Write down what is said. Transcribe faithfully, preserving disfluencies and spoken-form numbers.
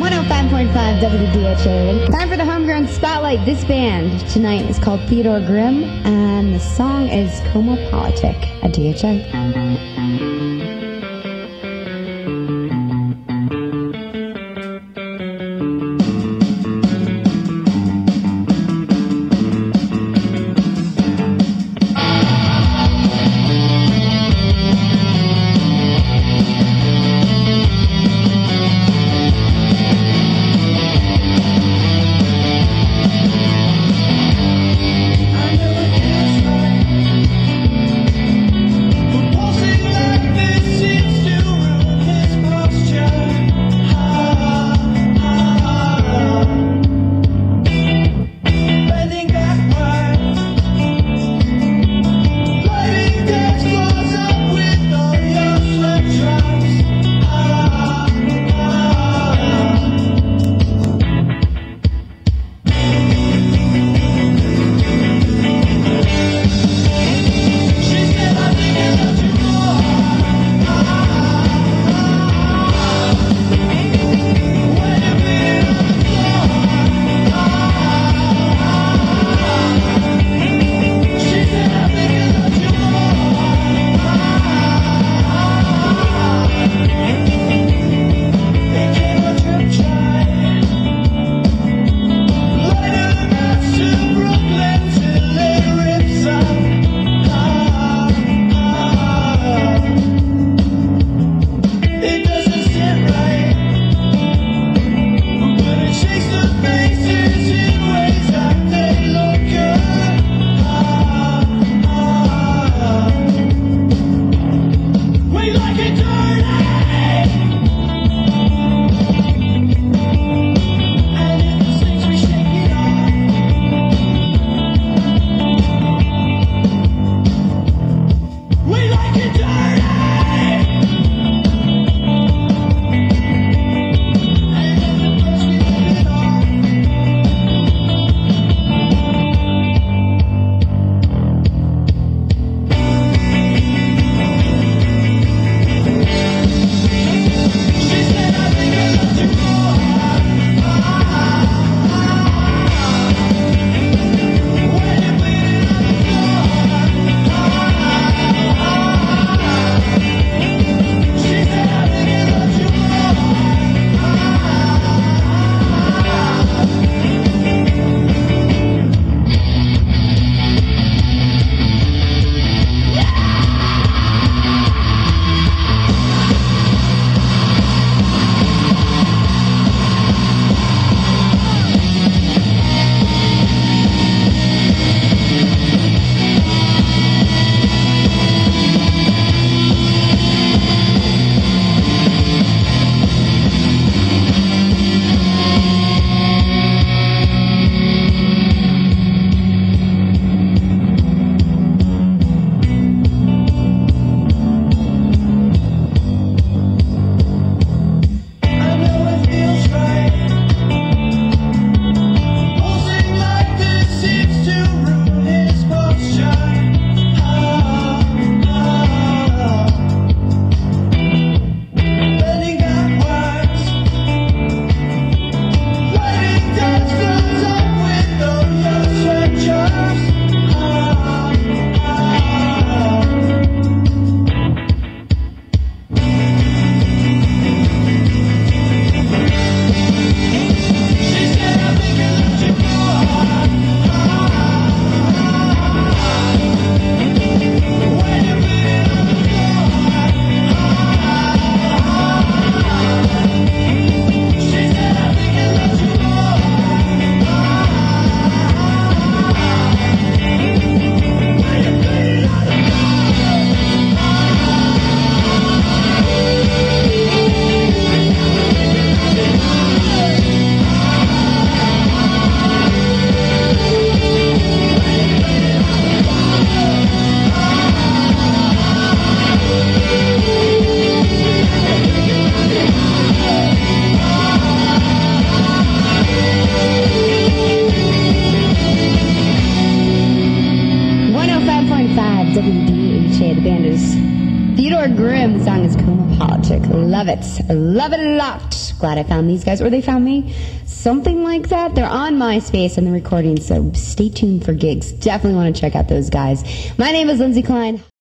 one oh five point five W D H A. Time for the Homegrown Spotlight. This band tonight is called Theodore Grimm, and the song is Cosmopolitic at D H A. W D H A. The band is Theodore Grimm. The song is Cosmopolitic. Love it. Love it a lot. glad I found these guys, or they found me. Something like that. They're on MySpace and the recordings, so stay tuned for gigs. Definitely want to check out those guys. My name is Lindsay Klein.